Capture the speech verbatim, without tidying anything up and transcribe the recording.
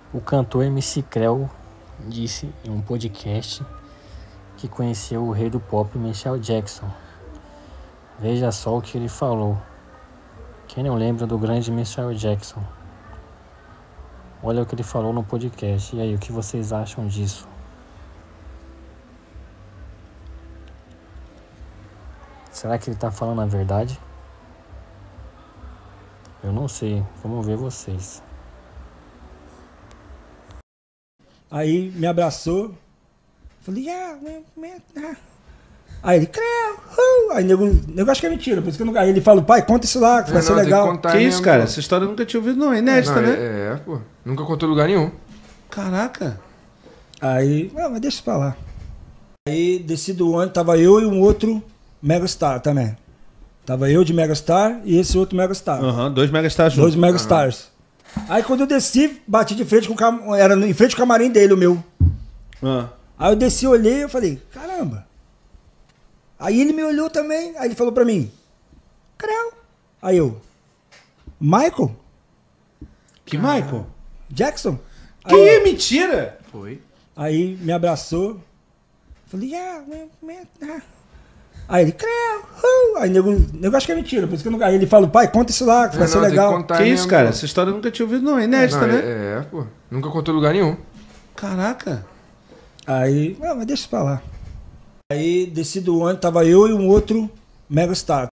O cantor M C Creu disse em um podcast que conheceu o rei do pop, Michael Jackson. Veja só o que ele falou. Quem não lembra do grande Michael Jackson? Olha o que ele falou no podcast. E aí, o que vocês acham disso? Será que ele tá falando a verdade? Eu não sei. Vamos ver vocês. Aí me abraçou. Falei, ah, ah. Aí ele, creu, uh. Aí nego, nego acho que é mentira, por isso que eu não. Aí ele fala, pai, conta isso lá, que é, vai não, ser legal. Que, que isso, cara? Essa história eu nunca tinha ouvido, não. É inédita, não, né? É, é, pô. Nunca contou em lugar nenhum. Caraca. Aí, não, mas deixa pra lá. Aí desci do ônibus, tava eu e um outro Megastar também. Tava eu de Megastar e esse outro Megastar. Aham, uhum, dois Megastars juntos. Dois Megastars. Uhum. Aí quando eu desci, bati de frente com o cam... era em frente ao camarim dele, o meu. Uhum. Aí eu desci, olhei e falei, caramba. Aí ele me olhou também, aí ele falou pra mim, Creu. Aí eu, Michael? Que Michael? Jackson? Que aí, mentira! Foi. Aí me abraçou, falei, ah, ah. Aí ele, creu, uh. Aí nego, nego acho que é mentira, por isso que eu não. Aí ele fala, pai, conta isso lá, que é, vai não, ser legal. Que, que isso, cara? Essa história eu nunca tinha ouvido, não. É inédita, não, né? É, é, pô. Nunca contou em lugar nenhum. Caraca. Aí, não, mas deixa pra lá. Aí desci do ônibus, tava eu e um outro Megastar.